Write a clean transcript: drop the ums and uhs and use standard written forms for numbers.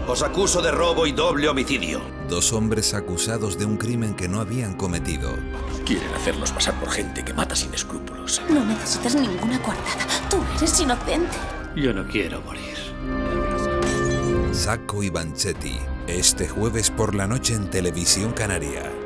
Os acuso de robo y doble homicidio. Dos hombres acusados de un crimen que no habían cometido. Quieren hacernos pasar por gente que mata sin escrúpulos. No necesitas ninguna coartada. Tú eres inocente. Yo no quiero morir. Sacco y Vanzetti, este jueves por la noche en Televisión Canaria.